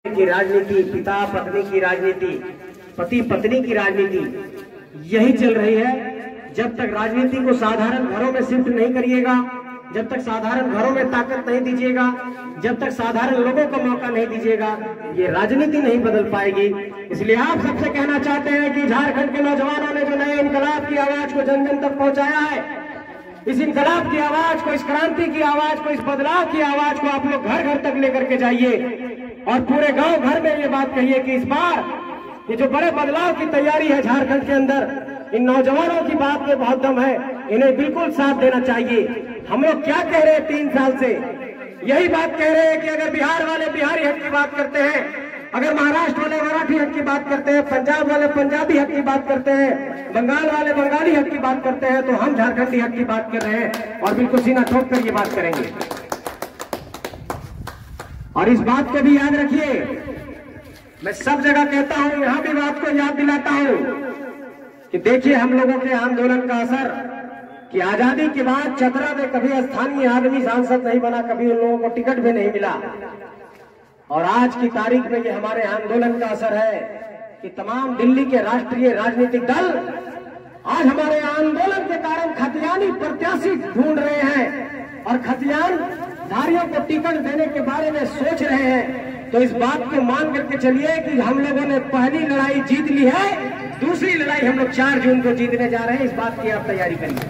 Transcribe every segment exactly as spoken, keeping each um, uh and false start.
की राजनीति, पिता पत्नी की राजनीति, पति पत्नी की राजनीति यही चल रही है। जब तक राजनीति को साधारण घरों में शिफ्ट नहीं करिएगा, जब तक साधारण घरों में ताकत नहीं दीजिएगा, जब तक साधारण लोगों को मौका नहीं दीजिएगा, ये राजनीति नहीं बदल पाएगी। इसलिए आप सबसे कहना चाहते हैं कि झारखंड के नौजवानों ने जो नए इनकलाब की आवाज को जन जन तक पहुंचाया है, इस इनकलाब की आवाज को, इस क्रांति की आवाज को, इस बदलाव की आवाज को आप लोग घर घर तक लेकर के जाइए और पूरे गांव भर में ये बात कहिए कि इस बार ये जो बड़े बदलाव की तैयारी है झारखंड के अंदर, इन नौजवानों की बात में बहुत दम है, इन्हें बिल्कुल साथ देना चाहिए। हम लोग क्या कह रहे हैं तीन साल से, यही बात कह रहे हैं कि अगर बिहार वाले बिहारी हक की बात करते हैं, अगर महाराष्ट्र वाले मराठी हक की बात करते हैं, पंजाब वाले पंजाबी हक की बात करते हैं, बंगाल वाले बंगाली हक की बात करते हैं, तो हम झारखंडी हक की बात कर रहे हैं और बिल्कुल सीना ठोक कर ये बात करेंगे। और इस बात को भी याद रखिए, मैं सब जगह कहता हूं, यहां भी बात को याद दिलाता हूं कि देखिए हम लोगों के आंदोलन का असर कि आजादी के बाद चतरा में कभी स्थानीय आदमी सांसद नहीं बना, कभी उन लोगों को टिकट भी नहीं मिला। और आज की तारीख में ये हमारे आंदोलन का असर है कि तमाम दिल्ली के राष्ट्रीय राजनीतिक दल आज हमारे आंदोलन के कारण खतियानी प्रत्याशी ढूंढ रहे हैं और खतियान धारियों को टिकट देने के बारे में सोच रहे हैं। तो इस बात को मान करके चलिए कि हम लोगों ने पहली लड़ाई जीत ली है, दूसरी लड़ाई हम लोग चार जून को जीतने जा रहे हैं। इस बात की आप तैयारी करिए।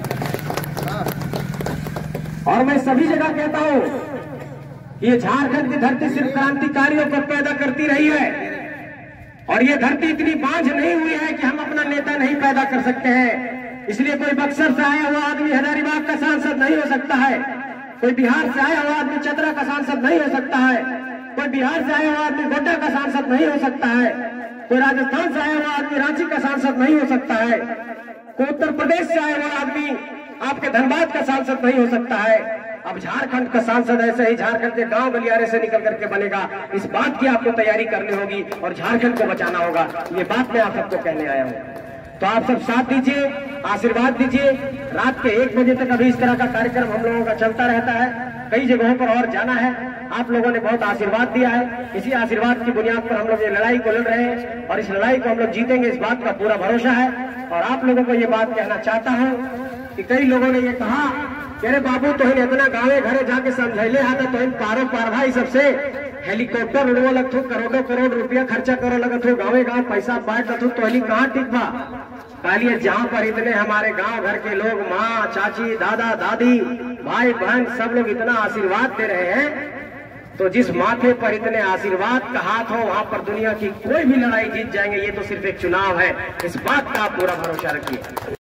और मैं सभी जगह कहता हूं कि ये झारखंड की धरती सिर्फ क्रांतिकारियों को पैदा करती रही है और ये धरती इतनी बांझ नहीं हुई है कि हम अपना नेता नहीं पैदा कर सकते हैं। इसलिए कोई बक्सर से आया हुआ आदमी हजारीबाग का सांसद नहीं हो सकता है, कोई बिहार से आया हुआ आदमी चतरा का सांसद नहीं हो सकता है, कोई बिहार से आया हुआ आदमी गोड्डा का सांसद नहीं हो सकता है, कोई राजस्थान से आया हुआ आदमी रांची का सांसद नहीं हो सकता है, कोई उत्तर प्रदेश से आया हुआ आदमी आपके धनबाद का सांसद नहीं हो सकता है। अब झारखंड का सांसद ऐसे ही झारखंड के गांव गलियारे से निकल करके बनेगा। इस बात की आपको तैयारी करनी होगी और झारखंड को बचाना होगा। ये बात मैं आप सबको कहने आया हूँ। तो आप सब साथ दीजिए, आशीर्वाद दीजिए। रात के एक बजे तक अभी इस तरह का कार्यक्रम हम लोगों का चलता रहता है, कई जगहों पर और जाना है। आप लोगों ने बहुत आशीर्वाद दिया है, इसी आशीर्वाद की बुनियाद पर हम लोग ये लड़ाई को लड़ रहे हैं और इस लड़ाई को हम लोग जीतेंगे, इस बात का पूरा भरोसा है। और आप लोगों को ये बात कहना चाहता हूँ कि कई लोगों ने ये कहा कि अरे बाबू तो इतना गाँवे घरे जाके समझाइले आता तो इन पारो पार भाई सबसे हेलीकॉप्टर उड़वा लगत हो, करोड़ों करोड़ रुपया खर्चा करो लगत हो, गाँवे गाँव पैसा बांट लगत हो, तो अली कहाँ ठीक बा। कालिए जहाँ पर इतने हमारे गांव घर के लोग, माँ चाची दादा दादी भाई बहन सब लोग इतना आशीर्वाद दे रहे हैं, तो जिस माथे पर इतने आशीर्वाद का हाथ हो वहां पर दुनिया की कोई भी लड़ाई जीत जाएंगे। ये तो सिर्फ एक चुनाव है, इस बात का आप पूरा भरोसा रखिए।